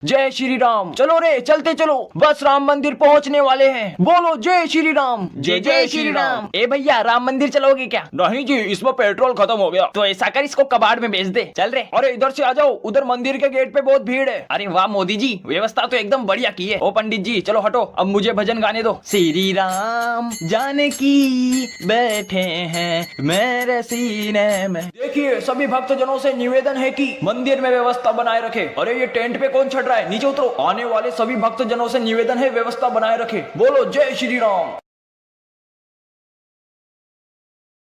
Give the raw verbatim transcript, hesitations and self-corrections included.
जय श्री राम। चलो रे चलते चलो, बस राम मंदिर पहुंचने वाले हैं। बोलो जय श्री राम। जय जय श्री राम। ए भैया राम मंदिर चलोगे क्या? नहीं जी, इसमें पेट्रोल खत्म हो गया। तो ऐसा कर इसको कबाड़ में बेच दे। चल रे। अरे इधर से आ जाओ, उधर मंदिर के गेट पे बहुत भीड़ है। अरे वाह मोदी जी, व्यवस्था तो एकदम बढ़िया की है। ओ पंडित जी चलो हटो, अब मुझे भजन गाने दो। श्री राम जानकी बैठे हैं मेरे सीने में। देखिए सभी भक्तजनों से निवेदन है कि मंदिर में व्यवस्था बनाए रखे। अरे ये टेंट पे कौन चढ़ रहा है, नीचे उतरो। आने वाले सभी भक्तजनों से निवेदन है व्यवस्था बनाए रखे। बोलो जय श्री राम।